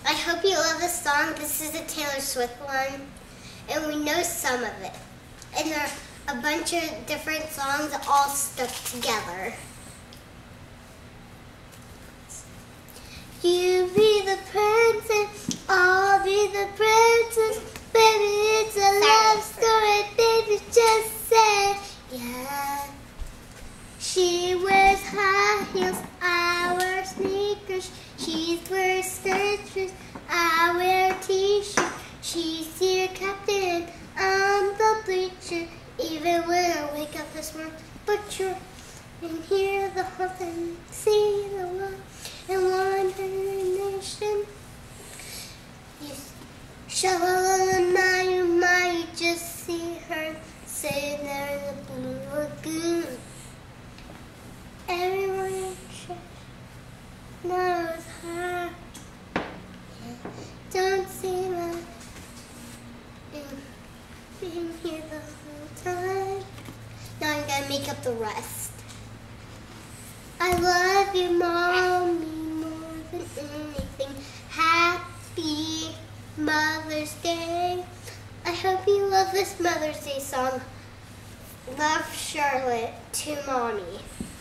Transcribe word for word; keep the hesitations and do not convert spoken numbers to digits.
I hope you love this song. This is a Taylor Swift one, and we know some of it. And there are a bunch of different songs all stuck together. You be the princess, I'll be the princess. Baby, it's a love story, baby, just say yeah. She wears high heels, I wear sneakers. She wears skirts, I wear t-shirt. She's your captain, I'm the bleacher. Even when I wake up this morning, but you're and hear the whole thing, see the world and wonder nation. You shalala you might just see her sitting there in the blue lagoon. Everyone knows her. Don't see my being here the whole time. Now I'm gonna make up the rest. I love you, Mommy, more than anything. Happy Mother's Day. I hope you love this Mother's Day song. Love, Charlotte, to Mommy.